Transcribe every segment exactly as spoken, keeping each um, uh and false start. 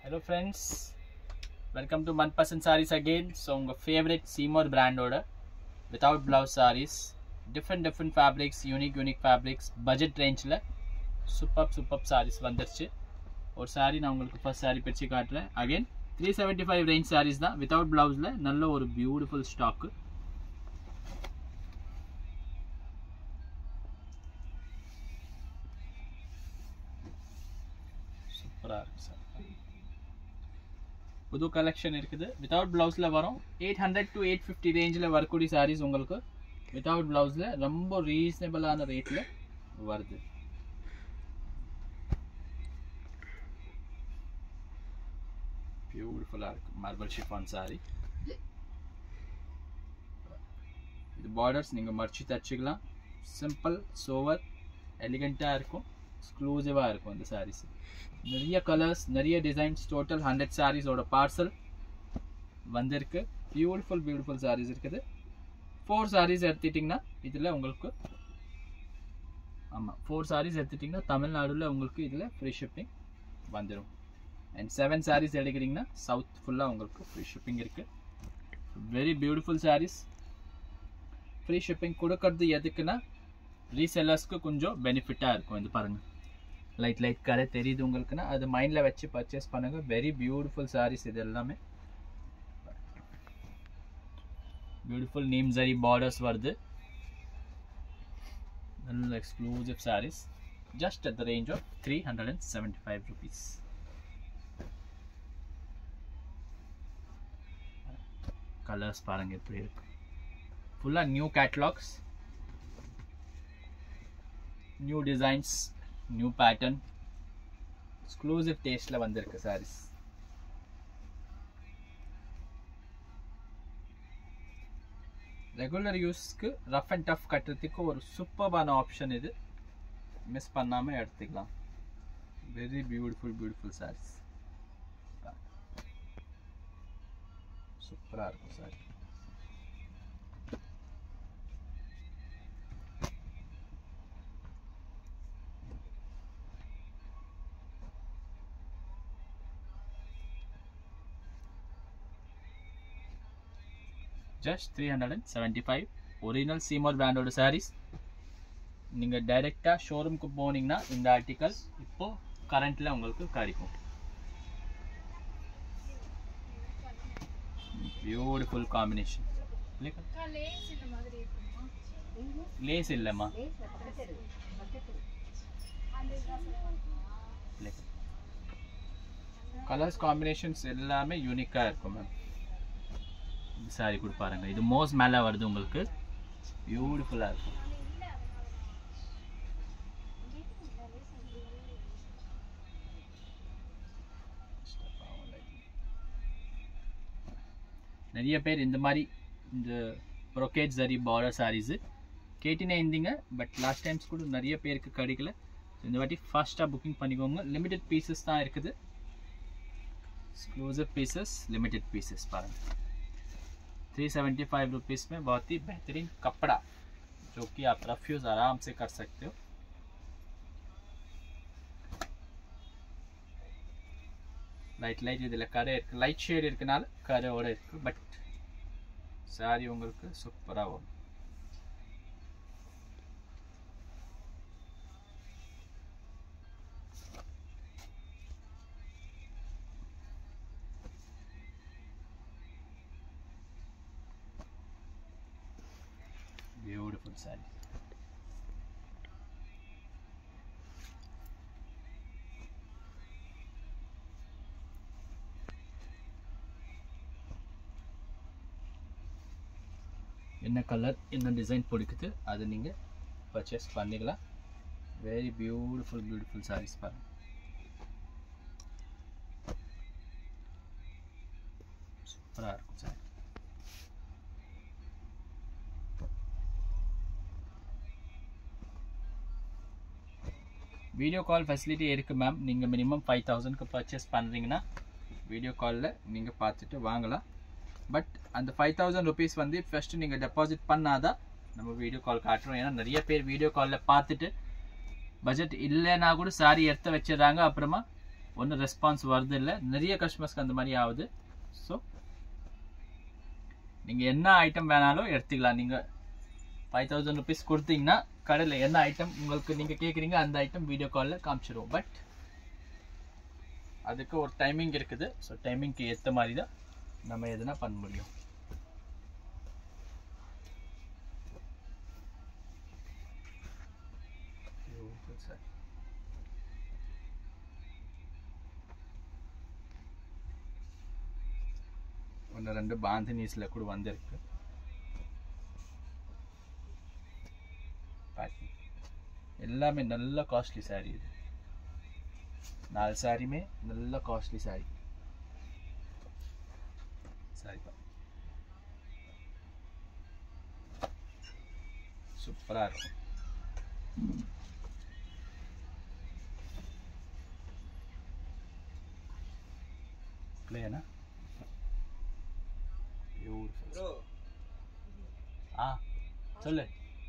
Hello friends, welcome to Manpasand Sarees again. So unga favorite Seymour brand order without blouse sarees, different different fabrics, unique unique fabrics, budget range la superb superb sarees vandirchu. Or saree na ungalku first saree pichi kaatren. Again three seventy-five range sarees da without blouse la nalla or beautiful stock. Super ah irukku sir. புது collection இருக்குது without பிளவுஸ்ல வரும் eight hundred to eight fifty ரேஞ்சில் வரக்கூடிய சாரீஸ் உங்களுக்கு without பிளவுஸ்ல ரொம்ப ரீசனபிளான ரேட்ல வருது. பியூட்டிஃபுல்லா இருக்கு மார்பிள் ஷிஃபான் சாரி. இது பார்டர்ஸ் நீங்க மர்ச்சி தச்சுக்கலாம். சிம்பிள் சோவர் எலிகண்டா இருக்கும், எக்ஸ்க்ளூசிவா இருக்கும் இந்த சாரீஸ். நிறைய கலர்ஸ் நிறைய டிசைன்ஸ் டோட்டல் ஹண்ட்ரட் சாரீஸோட பார்சல் வந்திருக்கு. பியூட்டிஃபுல் பியூட்டிஃபுல் சாரீஸ் இருக்குது. ஃபோர் சாரீஸ் எடுத்துட்டிங்கன்னா இதில் உங்களுக்கு ஆமாம் ஃபோர் சாரீஸ் எடுத்துட்டிங்கன்னா தமிழ்நாடுல உங்களுக்கு இதில் ஃப்ரீ ஷிப்பிங் வந்துடும். அண்ட் செவன் சாரீஸ் எடுக்கிறீங்கன்னா சவுத் ஃபுல்லாக உங்களுக்கு ஃப்ரீ ஷிப்பிங் இருக்குது. Very beautiful saris. Free shipping கொடுக்கறது எதுக்குன்னா ரீசெல்லர்ஸ்க்கு கொஞ்சம் பெனிஃபிட்டாக இருக்கும். இது பாருங்கள் லைட் லைட் கரை தெரியுது உங்களுக்குன்னா அது மைண்டில் வச்சு பர்ச்சேஸ் பண்ணுங்க. வெரி பியூட்டிஃபுல் சாரீஸ் இது எல்லாமே. பியூட்டிஃபுல் நீம் ஜரி பார்டர்ஸ் வருது. நல்ல exclusive saris just at the range of three hundred and seventy five rupees. Colours பாருங்க எப்படி இருக்கு. ஃபுல்லாக new catalogues, new designs, new pattern, exclusive டேஸ்ட்ல வந்திருக்கு சாரீஸ். ரெகுலர் யூஸ்க்கு ரஃப் அண்ட் டஃப் கட்டுறதுக்கு ஒரு சூப்பர்பான ஆப்ஷன் இது. மிஸ் பண்ணாம எடுத்துக்கலாம். Very beautiful beautiful saris. சூப்பரா இருக்கும் sari. Just three hundred seventy-five original Seymour brand oda sarees. நீங்க டைரக்ட்டா ஷோரூம்க்கு போனீங்கன்னா இந்த ஆர்டிகல் இப்போ கரண்ட்ல உங்களுக்கு கிடைக்கும். Beautiful combination. லேஸ் இந்த மாதிரி இருக்குமா? லேஸ் இல்லமா? கலர்ஸ் காம்பினேஷன்ஸ் எல்லாமே யூனிக்கா இருக்கும் மேம். சாரி கூட பாருங்க. இது மோஸ் மேல வருது உங்களுக்கு. பியூட்டிஃபுல்லா இருக்கும். நிறைய பேர் இந்த மாதிரி இந்த ப்ரோகேட் ஜரி பார்டர் சாரீஸ் கேட்டினே இருந்தீங்க. பட் லாஸ்ட் டைம்ஸ் கூட நிறைய பேருக்கு கிடைக்கல. இந்த வாட்டி ஃபாஸ்ட்டாக புக்கிங் பண்ணிக்கோங்க. லிமிடெட் பீசஸ் தான் இருக்குது. எக்ஸ்க்ளூசிவ் பீசஸ், லிமிடெட் பீசஸ் பாருங்கள். थ्री सेवेंटी फाइव रुपीज़ में बहुत ही बेहतरीन कपड़ा जो कि आप रफ यूज़ आराम से कर सकते हो. लाइट लाइट इधर करे लाइट शेड इरुक्कनाल करे ओड इरुक्कु. बट सारी उंगलुक्कु सूपरा वரும். Beautiful saree. என்ன கலர் என்ன டிசைன் பிடிக்குது அது நீங்க பர்ச்சேஸ் பண்ணிக்கலாம். வெரி பியூட்டிஃபுல் பியூட்டிஃபுல் சாரீஸ் பாருங்க. சூப்பரா இருக்கும் சாரி. வீடியோ கால் ஃபெசிலிட்டி இருக்குது மேம். நீங்கள் மினிமம் ஃபைவ் தௌசண்ட்க்கு பர்ச்சேஸ் பண்ணுறீங்கன்னா வீடியோ காலில் நீங்கள் பார்த்துட்டு வாங்கலாம். பட் அந்த ஃபைவ் தௌசண்ட் ருபீஸ் வந்து ஃபஸ்ட்டு நீங்கள் டெபாசிட் பண்ணாதான் நம்ம வீடியோ கால் காட்டுறோம். ஏன்னா நிறைய பேர் வீடியோ காலில் பார்த்துட்டு பட்ஜெட் இல்லைன்னா கூட சாரி எடுத்து வச்சிடறாங்க. அப்புறமா ஒன்றும் ரெஸ்பான்ஸ் வருது இல்லை, நிறைய கஸ்டமர்ஸ்க்கு அந்த மாதிரி ஆகுது. ஸோ நீங்கள் என்ன ஐட்டம் வேணாலும் எடுத்துக்கலாம். நீங்கள் ஃபைவ் தௌசண்ட் ருபீஸ் கொடுத்தீங்கன்னா கடையில் என்ன ஐட்டம் உங்களுக்கு நீங்கள் கேட்குறீங்க அந்த ஐட்டம் வீடியோ காலில் காமிச்சிடுவோம். பட் அதுக்கு ஒரு டைமிங் இருக்குது. ஸோ டைமிங்க்கு ஏற்ற மாதிரி தான் நம்ம எதுனா பண்ண முடியும். ஒன்று ரெண்டு பாந்தினிஸில் கூட வந்திருக்கு. எல்லாமே நல்ல காஸ்ட்லி சாரீ. இது நாலு சாரியுமே நல்ல காஸ்ட்லி சாரீ. சாரிப்பா சூப்பராக இருக்கும். பிளேனா ஆ சொல்லு.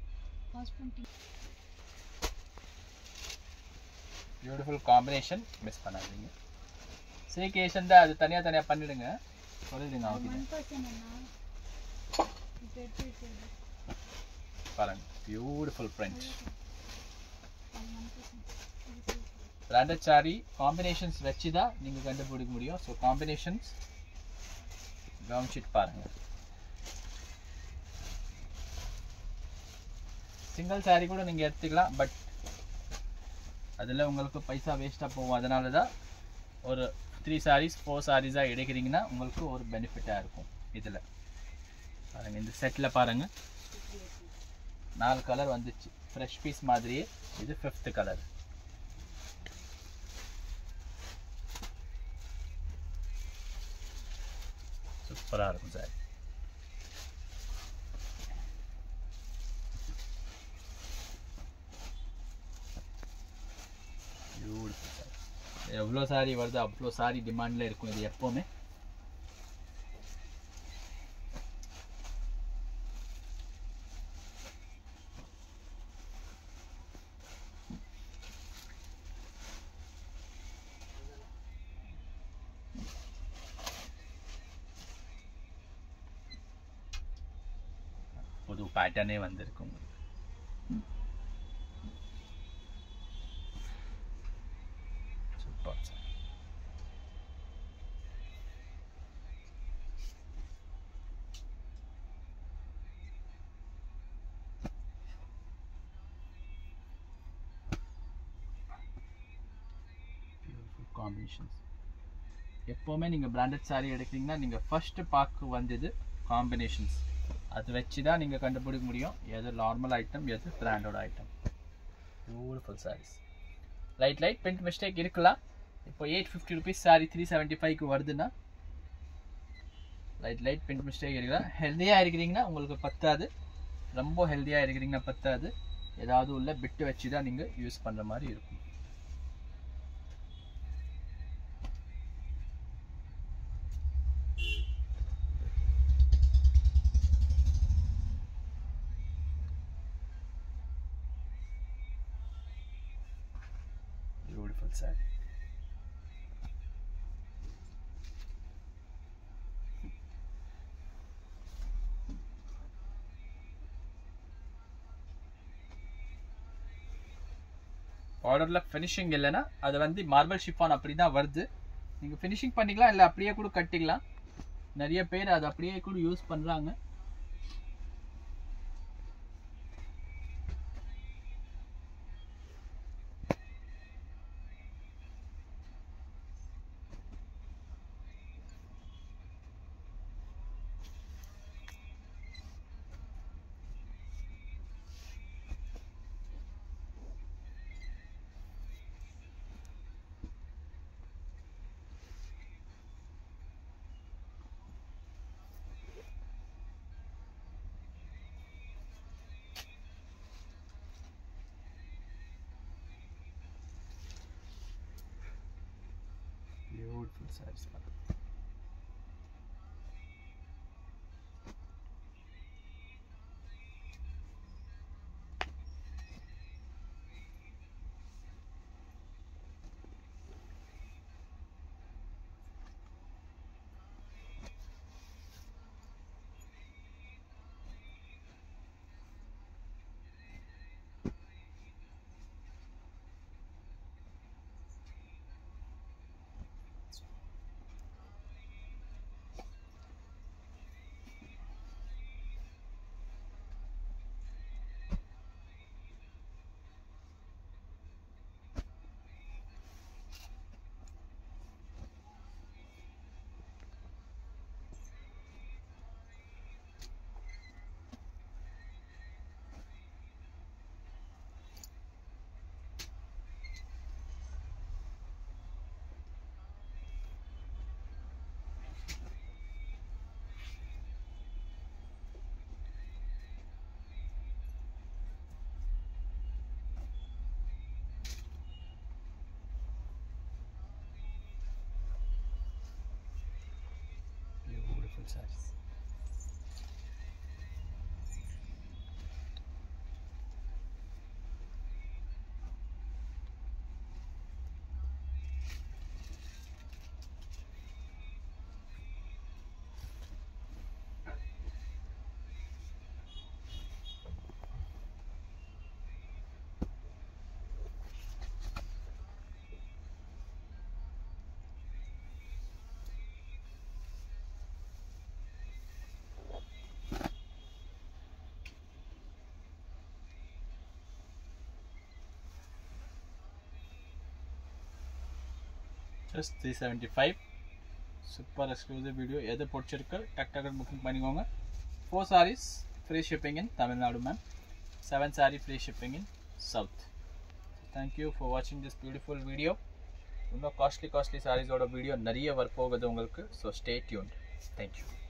பியூட்டிஃபுல் காம்பினேஷன், மிஸ் பண்ணாதீங்க. சீகேஷன் தான், அது தனியாக தனியாக பண்ணிடுங்க. சொல்லிடுங்க அவங்க பாருங்க. Beautiful print, branded sari combinations வச்சு தான் நீங்கள் கண்டுபிடிக்க முடியும். ஸோ காம்பினேஷன்ஸ் கவனிச்சிட்டு பாருங்கள். சிங்கிள் சாரீ கூட நீங்கள் எடுத்துக்கலாம், பட் அதில் உங்களுக்கு பைசா வேஸ்ட்டாக போகும். அதனால தான் ஒரு த்ரீ சாரீஸ் ஃபோர் சாரீஸாக எடுக்கிறீங்கன்னா உங்களுக்கு ஒரு பெனிஃபிட்டாக இருக்கும். இதில் பாருங்கள், இந்த செட்டில் பாருங்கள் நாலு கலர் வந்துச்சு, ஃப்ரெஷ் பீஸ் மாதிரியே. இது ஃபிஃப்த் கலர். சூப்பராக இருக்கும் சார். எவ்வளோ சாரி வருது அவ்வளோ சாரி டிமாண்டில் இருக்கும் இது எப்போவுமே. புது பேட்டர்னே வந்திருக்கும். Super sir. காம்பினேஷன்ஸ் எப்போவுமே நீங்கள் பிராண்டட் சாரீ எடுக்கிறீங்கன்னா நீங்கள் ஃபஸ்ட்டு பார்க்க வந்தது காம்பினேஷன்ஸ். அது வச்சு தான் நீங்கள் கண்டுபிடிக்க முடியும் எது நார்மல் ஐட்டம் எது பிராண்டோட item. Beautiful saris. Light light print mistake இருக்கலாம். இப்போ eight fifty rupees sari three seventy ஃபைவ்க்கு வருதுன்னா லைட் லைட் பிரிண்ட் மிஸ்டேக் இருக்கலாம். ஹெல்த்தியாக இருக்கிறீங்கன்னா உங்களுக்கு பத்தாது, ரொம்ப ஹெல்த்தியாக இருக்கிறீங்கன்னா பத்தாது. ஏதாவது உள்ள பிட்டு வச்சு தான் நீங்கள் யூஸ் பண்ணுற மாதிரி இருக்கும். Beautiful saree. ஆர்டர்ல ஃபினிஷிங் இல்லைன்னா அது வந்து மார்பிள் ஷிஃபான் அப்படி தான் வருது. நீங்கள் ஃபினிஷிங் பண்ணிக்கலாம், இல்லை அப்படியே கூட கட்டிக்கலாம். நிறைய பேர் அது அப்படியே கூட யூஸ் பண்ணுறாங்க. Beautiful sarees. just three seventy-five. Super exclusive video. எது பிடிச்சிருக்கு டக் டக்குன்னு புக்கிங் பண்ணிக்கோங்க. four sarees free shipping in Tamil Nadu ma'am. seven saree free shipping in South. Thank you for watching this beautiful video. இன்னும் costly costly சாரீஸோட video நிறைய வரப்போகுது உங்களுக்கு. So stay tuned. Thank you.